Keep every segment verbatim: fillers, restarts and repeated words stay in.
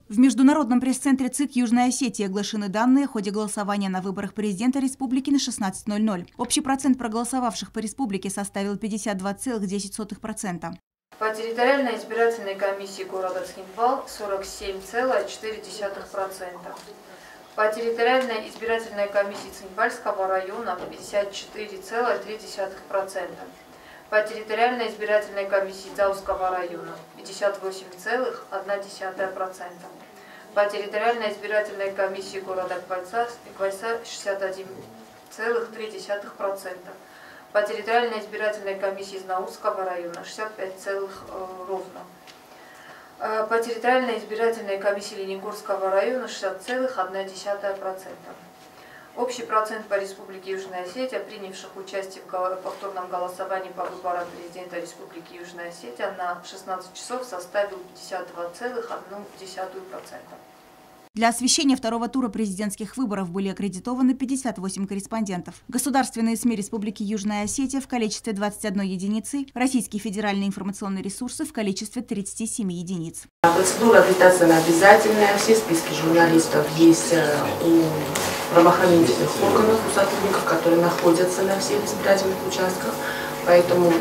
В Международном пресс-центре ЦИК Южной Осетии оглашены данные о ходе голосования на выборах президента республики на шестнадцать ноль ноль. Общий процент проголосовавших по республике составил пятьдесят два целых десять сотых процента. По территориальной избирательной комиссии города Цхинвал сорок семь целых четыре десятых процента. По территориальной избирательной комиссии Цинвальского района пятьдесят четыре целых три десятых процента. По территориальной избирательной комиссии Заузского района пятьдесят восемь целых одна десятая процента. По территориальной избирательной комиссии города Квайца, Квайца шестьдесят один целых три десятых процента. По территориальной избирательной комиссии Знаурского района шестьдесят пять целых ровно. По территориальной избирательной комиссии Лениногорского района шестьдесят целых одна десятая процента. Общий процент по Республике Южная Осетия, принявших участие в повторном голосовании по выборам президента Республики Южная Осетия на шестнадцать часов составил пятьдесят два целых одна десятая процента. Для освещения второго тура президентских выборов были аккредитованы пятьдесят восемь корреспондентов. Государственные СМИ Республики Южная Осетия в количестве двадцати одной единицы, российские федеральные информационные ресурсы в количестве тридцати семи единиц. Процедура аккредитации обязательная. Все списки журналистов есть у правоохранительных органов, у сотрудников, которые находятся на всех избирательных участках. Поэтому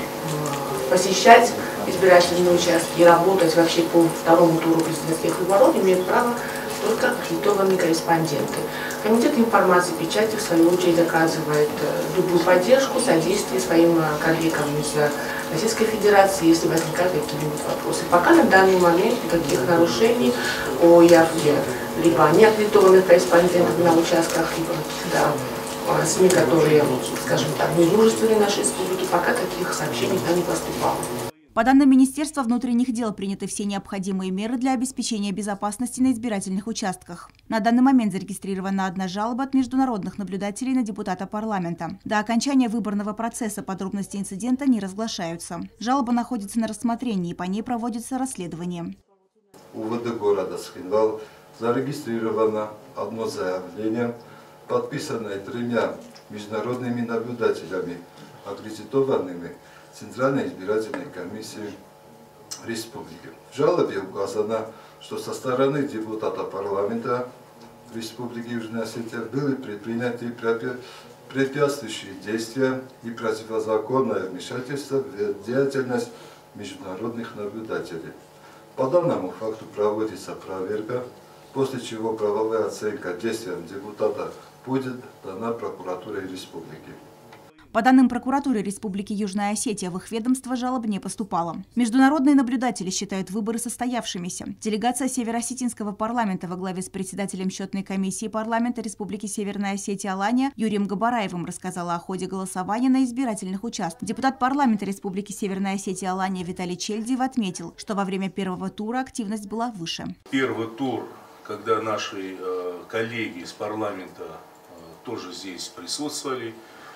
посещать избирательные участки и работать вообще по второму туру президентских выборов имеют право только аккредитованные корреспонденты. Комитет информации и печати, в свою очередь, оказывает любую поддержку, содействие своим коллегам из Российской Федерации, если возникают какие-нибудь вопросы. Пока на данный момент никаких нарушений о явке либо неаккредитованных корреспондентов на участках, либо каких-то СМИ, которые, скажем так, недружественны нашей республике, пока таких сообщений не поступало. По данным Министерства внутренних дел, приняты все необходимые меры для обеспечения безопасности на избирательных участках. На данный момент зарегистрирована одна жалоба от международных наблюдателей на депутата парламента. До окончания выборного процесса подробности инцидента не разглашаются. Жалоба находится на рассмотрении, и по ней проводится расследование. У УВД города Цхинвал зарегистрировано одно заявление, подписанное тремя международными наблюдателями, аккредитованными Центральной избирательной комиссии республики. В жалобе указано, что со стороны депутата парламента Республики Южная Осетия были предприняты препятствующие действия и противозаконное вмешательство в деятельность международных наблюдателей. По данному факту проводится проверка, после чего правовая оценка действиям депутата будет дана прокуратуре республики. По данным прокуратуры Республики Южная Осетия, в их ведомство жалоб не поступало. Международные наблюдатели считают выборы состоявшимися. Делегация Северо-Осетинского парламента во главе с председателем счетной комиссии парламента Республики Северная Осетия Алания Юрием Габараевым рассказала о ходе голосования на избирательных участках. Депутат парламента Республики Северная Осетия Алания Виталий Чельдиев отметил, что во время первого тура активность была выше. Первый тур, когда наши э, коллеги из парламента э, тоже здесь присутствовали,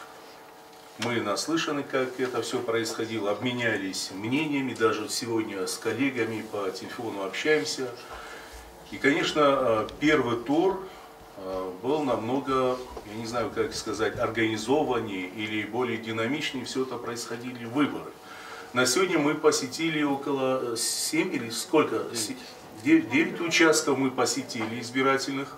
мы наслышаны, как это все происходило, обменялись мнениями, даже сегодня с коллегами по телефону общаемся. И, конечно, первый тур был намного, я не знаю, как сказать, организованнее или более динамичнее, все это происходили выборы. На сегодня мы посетили около семи или сколько? девять участков мы посетили избирательных.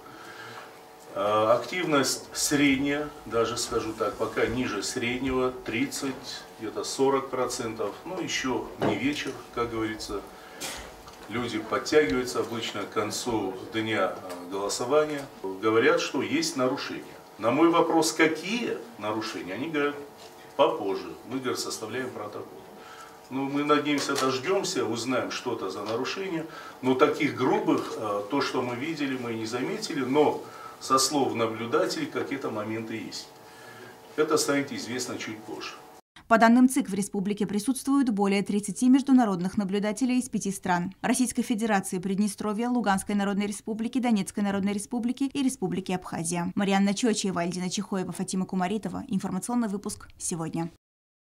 Активность средняя, даже скажу так, пока ниже среднего, тридцать, где-то сорок процентов. Ну, еще не вечер, как говорится. Люди подтягиваются обычно к концу дня голосования. Говорят, что есть нарушения. На мой вопрос, какие нарушения, они говорят, попозже. Мы, говорят, составляем протокол. Ну, мы надеемся, дождемся, узнаем, что это за нарушения. Но таких грубых, то, что мы видели, мы не заметили, но со слов наблюдателей какие-то моменты есть. Это станет известно чуть позже. По данным ЦИК, в республике присутствуют более тридцати международных наблюдателей из пяти стран: Российской Федерации, Приднестровья, Луганской Народной Республики, Донецкой Народной Республики и Республики Абхазия. Марьяна Чочиева, Альдина Чехоева, Фатима Кумаритова. Информационный выпуск сегодня.